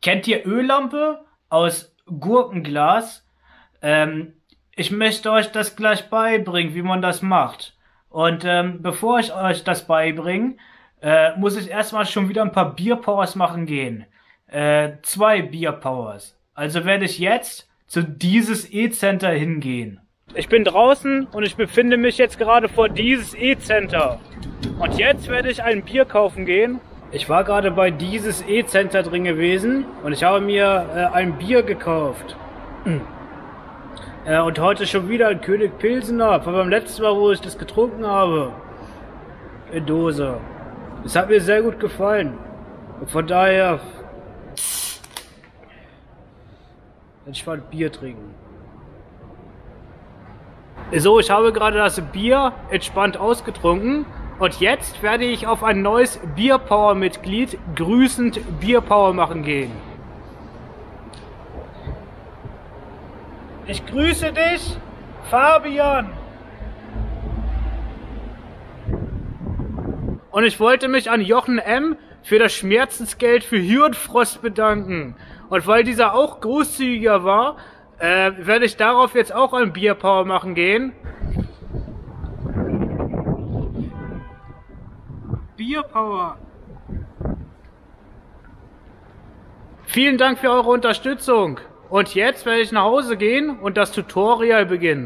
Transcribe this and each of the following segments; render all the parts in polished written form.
Kennt ihr Öllampe aus Gurkenglas? Ich möchte euch das gleich beibringen, wie man das macht. Und bevor ich euch das beibringe, muss ich erstmal schon wieder ein paar Bierpowers machen gehen. 2 Bierpowers. Also werde ich jetzt zu dieses E-Center hingehen. Ich bin draußen und ich befinde mich jetzt gerade vor dieses E-Center. Und jetzt werde ich ein Bier kaufen gehen. Ich war gerade bei dieses E-Center drin gewesen und ich habe mir ein Bier gekauft. Und heute schon wieder ein König Pilsener, von beim letzten Mal, wo ich das getrunken habe. In Dose. Es hat mir sehr gut gefallen. Und von daher... Ich wollte Bier trinken. So, ich habe gerade das Bier entspannt ausgetrunken. Und jetzt werde ich auf ein neues Bierpower-Mitglied grüßend Bierpower machen gehen. Ich grüße dich, Fabian. Und ich wollte mich an Jochen M. für das Schmerzensgeld für Hirnfrost bedanken. Und weil dieser auch großzügiger war, werde ich darauf jetzt auch ein Bierpower machen gehen. Bierpower. Vielen Dank für eure Unterstützung. Und jetzt werde ich nach Hause gehen und das Tutorial beginnen.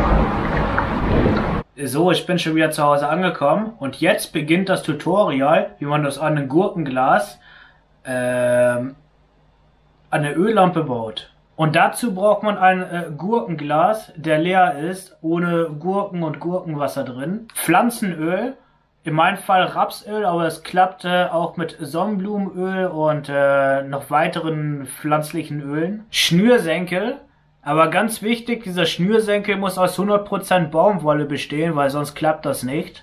So, ich bin schon wieder zu Hause angekommen und jetzt beginnt das Tutorial, wie man das an einem Gurkenglas an eine Öllampe baut. Und dazu braucht man ein Gurkenglas, der leer ist, ohne Gurken und Gurkenwasser drin. Pflanzenöl, in meinem Fall Rapsöl, aber es klappt auch mit Sonnenblumenöl und noch weiteren pflanzlichen Ölen. Schnürsenkel, aber ganz wichtig, dieser Schnürsenkel muss aus 100% Baumwolle bestehen, weil sonst klappt das nicht.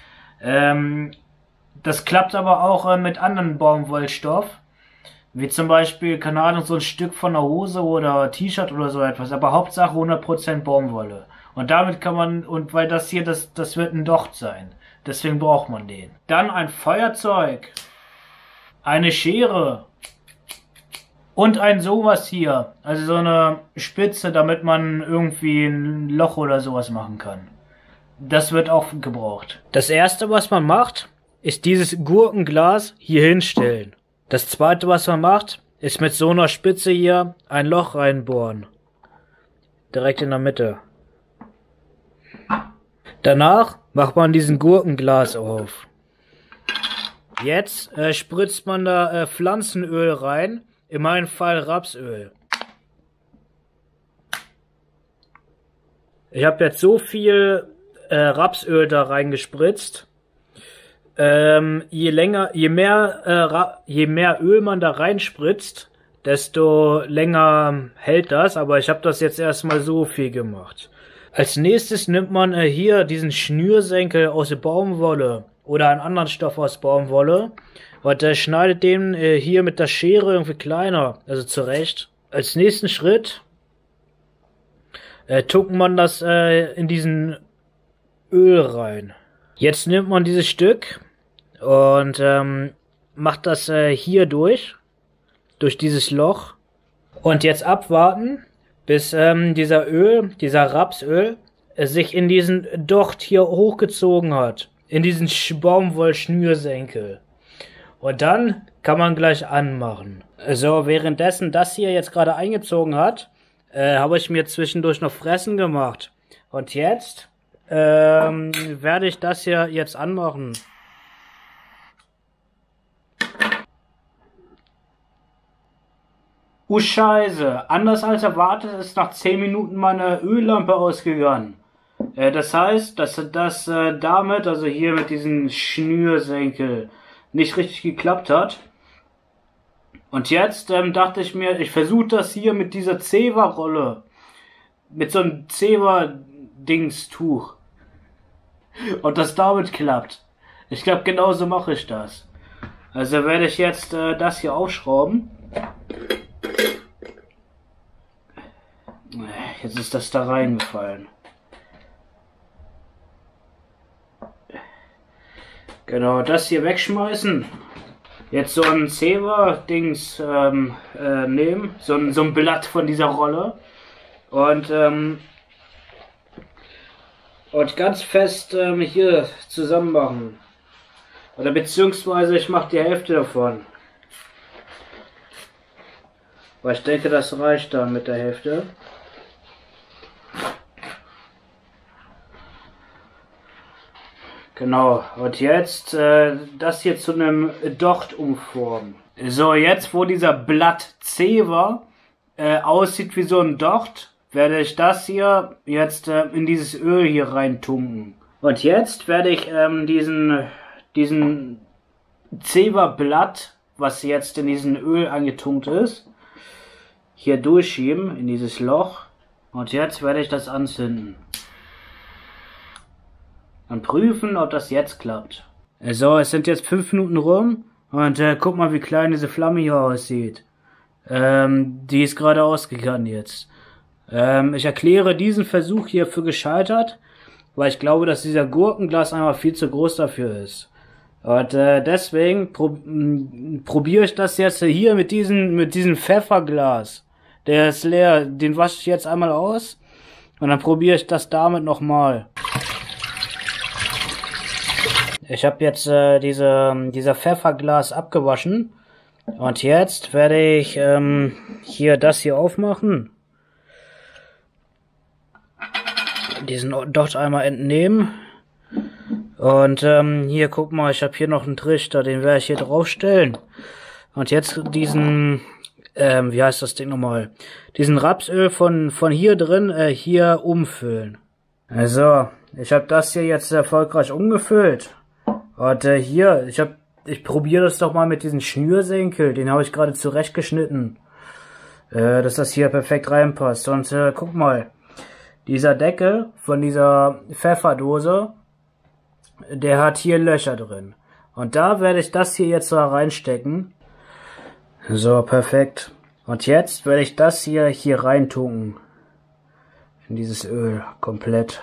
Das klappt aber auch mit anderen Baumwollstoff. Wie zum Beispiel, keine Ahnung, so ein Stück von einer Hose oder T-Shirt oder so etwas. Aber Hauptsache 100% Baumwolle. Und damit kann man, und weil das hier, das wird ein Docht sein. Deswegen braucht man den. Dann ein Feuerzeug. Eine Schere. Und ein sowas hier. Also so eine Spitze, damit man irgendwie ein Loch oder sowas machen kann. Das wird auch gebraucht. Das erste, was man macht, ist dieses Gurkenglas hier hinstellen. Das zweite, was man macht, ist mit so einer Spitze hier ein Loch reinbohren. Direkt in der Mitte. Danach macht man diesen Gurkenglas auf. Jetzt spritzt man da Pflanzenöl rein, in meinem Fall Rapsöl. Ich habe jetzt so viel Rapsöl da reingespritzt. Je mehr Öl man da reinspritzt, desto länger hält das, aber ich habe das jetzt erstmal so viel gemacht. Als nächstes nimmt man hier diesen Schnürsenkel aus der Baumwolle oder einen anderen Stoff aus Baumwolle und schneidet den hier mit der Schere irgendwie kleiner, also zurecht. Als nächsten Schritt tunkt man das in diesen Öl rein. Jetzt nimmt man dieses Stück und macht das hier durch dieses Loch. Und jetzt abwarten, bis dieser Rapsöl sich in diesen Docht hier hochgezogen hat. In diesen Baumwollschnürsenkel. Und dann kann man gleich anmachen. So, währenddessen das hier jetzt gerade eingezogen hat, habe ich mir zwischendurch noch Fressen gemacht. Und jetzt werde ich das hier jetzt anmachen. Scheiße, anders als erwartet ist nach 10 Minuten meine Öllampe ausgegangen. Das heißt, dass das damit, also hier mit diesem Schnürsenkel, nicht richtig geklappt hat. Und jetzt dachte ich mir, ich versuche das hier mit dieser Zewa-Rolle, mit so einem Zewa-Dingstuch. Und das damit klappt. Ich glaube, genauso mache ich das. Also werde ich jetzt das hier aufschrauben. Jetzt ist das da reingefallen. Genau, das hier wegschmeißen. jetzt so ein Zewa-Dings nehmen, so ein Blatt von dieser Rolle und ganz fest hier zusammen machen. Oder beziehungsweise ich mache die Hälfte davon. Weil ich denke, das reicht dann mit der Hälfte. Genau, und jetzt das hier zu einem Docht umformen. So, jetzt wo dieser Blatt Zewa aussieht wie so ein Docht, werde ich das hier jetzt in dieses Öl hier reintunken. Und jetzt werde ich diesen Zewa-Blatt, was jetzt in diesen Öl angetunkt ist, hier durchschieben in dieses Loch. Und jetzt werde ich das anzünden. Und prüfen, ob das jetzt klappt. So, es sind jetzt 5 Minuten rum. Und guck mal, wie klein diese Flamme hier aussieht. Die ist gerade ausgegangen jetzt. Ich erkläre diesen Versuch hier für gescheitert, weil ich glaube, dass dieser Gurkenglas einfach viel zu groß dafür ist. Und deswegen probiere ich das jetzt hier mit diesem Pfefferglas. Der ist leer, den wasche ich jetzt einmal aus und dann probiere ich das damit nochmal. Ich habe jetzt dieser Pfefferglas abgewaschen und jetzt werde ich hier das hier aufmachen. Diesen Docht einmal entnehmen. Und hier, guck mal, ich habe hier noch einen Trichter, den werde ich hier draufstellen. Und jetzt diesen, wie heißt das Ding nochmal? Diesen Rapsöl von hier drin, hier umfüllen. Also, ich habe das hier jetzt erfolgreich umgefüllt. Und hier, ich probiere das doch mal mit diesem Schnürsenkel, den habe ich gerade zurechtgeschnitten. Dass das hier perfekt reinpasst. Und guck mal, dieser Deckel von dieser Pfefferdose, der hat hier Löcher drin. Und da werde ich das hier jetzt da reinstecken. So, perfekt. Und jetzt werde ich das hier reintunken. In dieses Öl, komplett.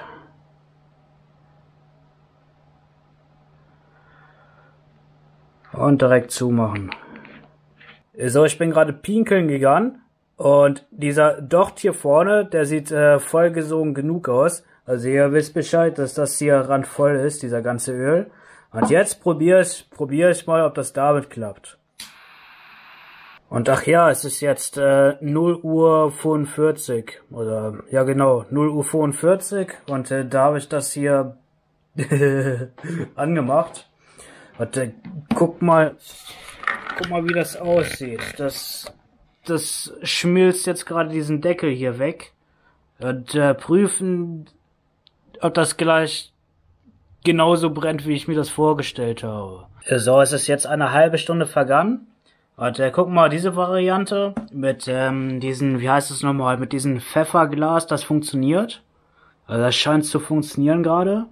Und direkt zumachen. So, ich bin gerade pinkeln gegangen. Und dieser Docht hier vorne, der sieht vollgesogen genug aus. Also ihr wisst Bescheid, dass das hier randvoll ist, dieser ganze Öl. Und jetzt probiere ich mal, ob das damit klappt. Und ach ja, es ist jetzt 0 Uhr 45. Oder, ja genau, 0 Uhr 45. Und da habe ich das hier angemacht. Und guck mal, wie das aussieht. Das schmilzt jetzt gerade diesen Deckel hier weg. Und prüfen, ob das gleich genauso brennt, wie ich mir das vorgestellt habe. So, es ist jetzt eine halbe Stunde vergangen. Und guck mal, diese Variante mit diesen, wie heißt es nochmal, mit diesem Pfefferglas, das funktioniert. Also das scheint zu funktionieren gerade.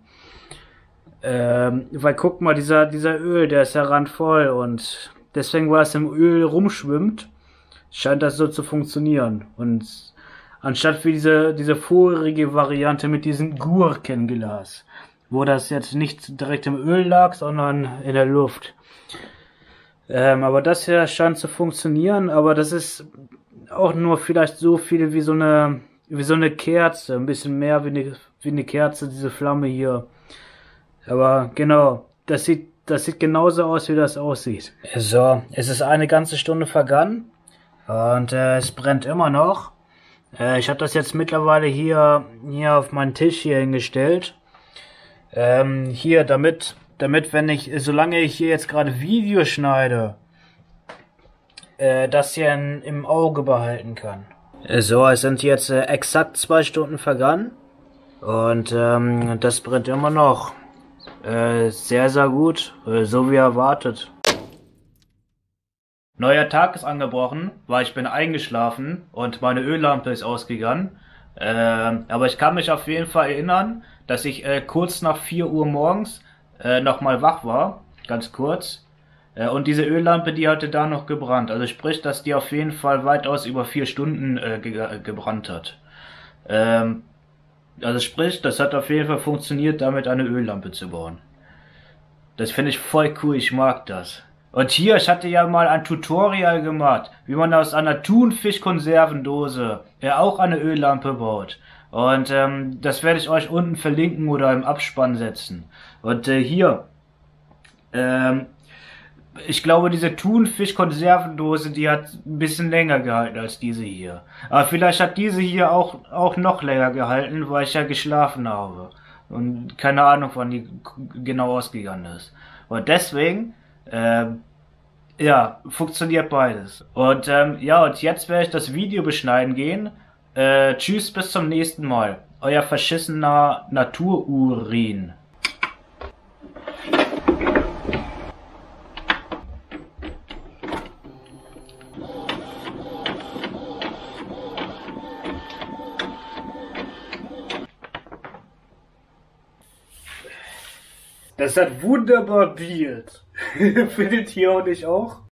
Weil guck mal, dieser Öl, der ist ja randvoll und deswegen, weil es im Öl rumschwimmt, scheint das so zu funktionieren. Und anstatt wie diese vorherige Variante mit diesem Gurkenglas, wo das jetzt nicht direkt im Öl lag, sondern in der Luft. Aber das hier scheint zu funktionieren, aber das ist auch nur vielleicht so viel wie so eine Kerze, ein bisschen mehr wie eine Kerze, diese Flamme hier. Aber genau, das sieht genauso aus, wie das aussieht. So, es ist eine ganze Stunde vergangen und es brennt immer noch. Ich habe das jetzt mittlerweile hier auf meinen Tisch hier hingestellt. Hier, damit solange ich hier jetzt gerade Video schneide, das hier im Auge behalten kann. So, es sind jetzt exakt 2 Stunden vergangen und das brennt immer noch. Sehr, sehr gut, so wie erwartet. Neuer Tag ist angebrochen, weil ich bin eingeschlafen und meine Öllampe ist ausgegangen. Aber ich kann mich auf jeden Fall erinnern, dass ich kurz nach 4 Uhr morgens nochmal wach war, ganz kurz. Und diese Öllampe, die hatte da noch gebrannt. Also sprich, dass die auf jeden Fall weitaus über 4 Stunden gebrannt hat. Also sprich, das hat auf jeden Fall funktioniert, damit eine Öllampe zu bauen. Das finde ich voll cool, ich mag das. Und hier, ich hatte ja mal ein Tutorial gemacht, wie man aus einer Thunfischkonservendose auch eine Öllampe baut. Und das werde ich euch unten verlinken oder im Abspann setzen. Und hier, ähm, ich glaube, diese Thunfischkonservendose, die hat ein bisschen länger gehalten als diese hier. Aber vielleicht hat diese hier auch noch länger gehalten, weil ich ja geschlafen habe. Und keine Ahnung, wann die genau ausgegangen ist. Und deswegen, ja, funktioniert beides. Und ja, und jetzt werde ich das Video beschneiden gehen. Tschüss, bis zum nächsten Mal. Euer verschissener Natururin. Das hat wunderbar Bild. Findet ihr auch nicht auch?